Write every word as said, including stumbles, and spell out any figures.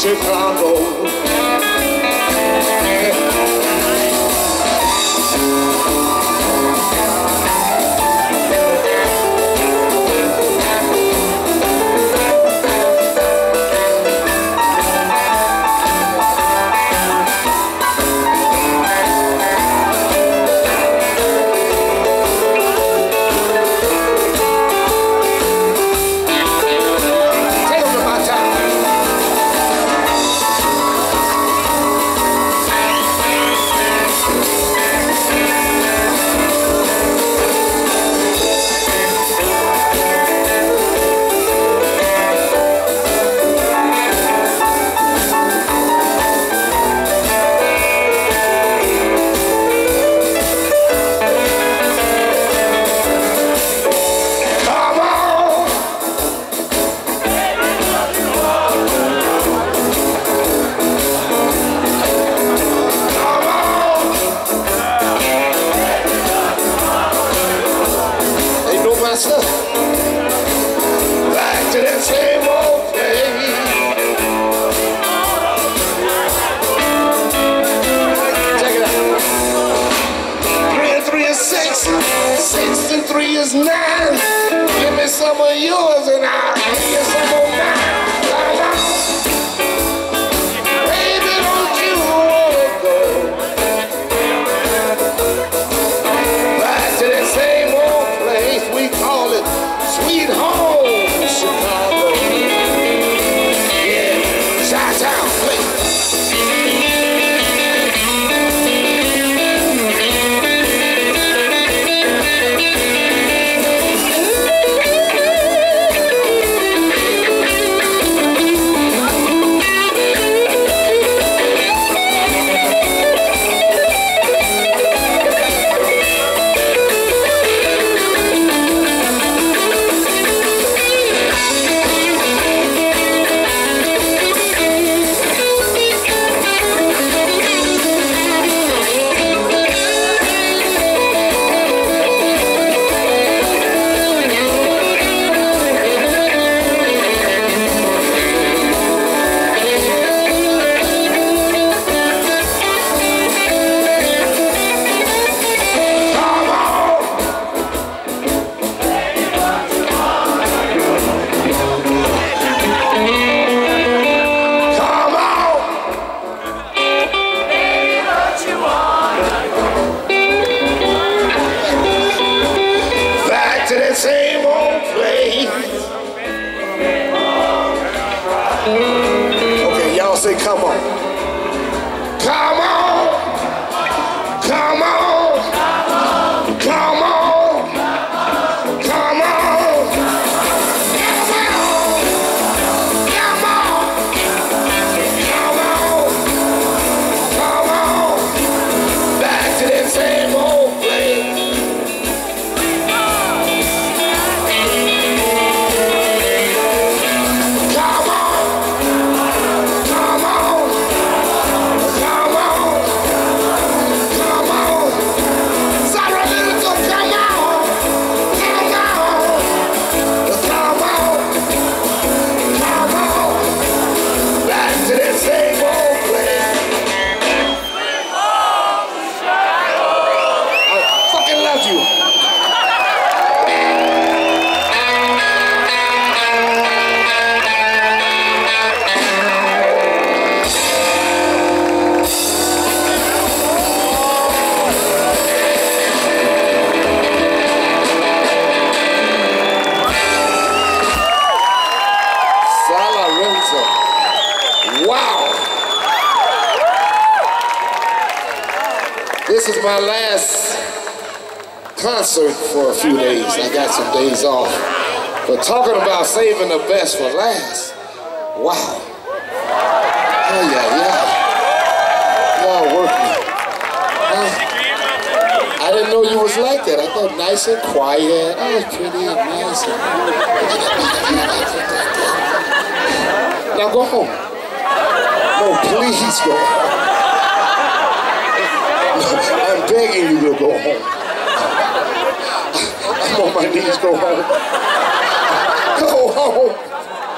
Chicago. Back to that same old place. Check it out. Three and three is six. Six and three is nine. Give me some of yours and I'll give you some of mine. Baby, don't you wanna go back to that same old place? We call it Sweet Home Chicago. Yeah, Chi-Town, please. Same old place. Okay, y'all say come on. Come on. Come on. Come on. Come on. Come on. Come on. Come on. Come on. Back to that same old place. Wow! This is my last concert for a few days. I got some days off. But talking about saving the best for last, wow. Oh yeah, yeah. Y'all work me. Huh? I didn't know you was like that. I thought nice and quiet. I was pretty and nice. And now go home. No, please go home. No, I'm begging you to go home. I'm on my knees, go home. Go home.